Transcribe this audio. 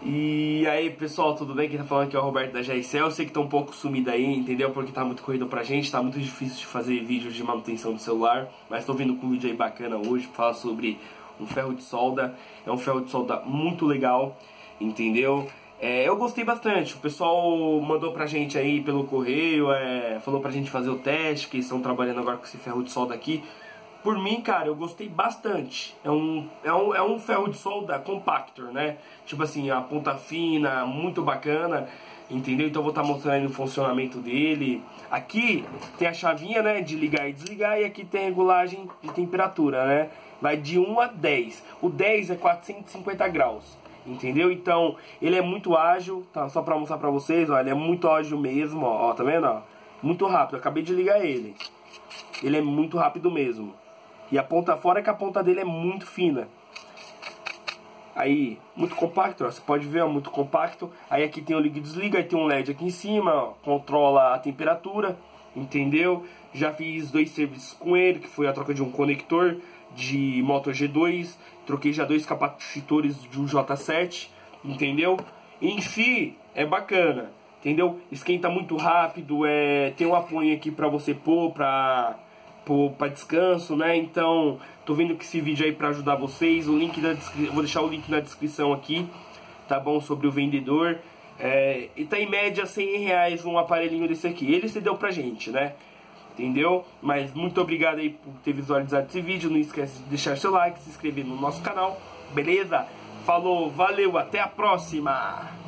E aí pessoal, tudo bem? Quem tá falando aqui é o Roberto da GRCL. Eu sei que tá um pouco sumido aí, entendeu? Porque tá muito corrido pra gente, tá muito difícil de fazer vídeos de manutenção do celular. Mas tô vindo com um vídeo aí bacana hoje pra falar sobre um ferro de solda. É um ferro de solda muito legal, entendeu? Eu gostei bastante, o pessoal mandou pra gente aí pelo correio, falou pra gente fazer o teste, que eles estão trabalhando agora com esse ferro de solda aqui. Por mim, cara, eu gostei bastante. É um ferro de solda compactor, né? Tipo assim, a ponta fina, muito bacana, entendeu? Então eu vou estar mostrando aí o funcionamento dele. Aqui tem a chavinha, né, de ligar e desligar, e aqui tem a regulagem de temperatura, né? Vai de 1 a 10. O 10 é 450 graus, entendeu? Então ele é muito ágil, tá? Só pra mostrar pra vocês, ó, ele é muito ágil mesmo, ó, tá vendo? Ó? Muito rápido, eu acabei de ligar ele. Ele é muito rápido mesmo. E a ponta fora é que a ponta dele é muito fina. Aí, muito compacto, ó, você pode ver, ó, muito compacto. Aí aqui tem o liga e desliga, aí tem um LED aqui em cima, ó, controla a temperatura, entendeu? Já fiz 2 serviços com ele, que foi a troca de um conector de Moto G2. Troquei já 2 capacitores de um J7, entendeu? Em si, é bacana, entendeu? Esquenta muito rápido, tem um apoio aqui pra você pôr, pra descanso, né? Então, tô vendo que esse vídeo aí pra ajudar vocês. O link vou deixar o link na descrição aqui, tá bom? Sobre o vendedor. E tá em média R$100 um aparelhinho desse aqui. Ele cedeu pra gente, né? Entendeu? Mas muito obrigado aí por ter visualizado esse vídeo. Não esquece de deixar seu like, se inscrever no nosso canal, beleza? Falou, valeu, até a próxima!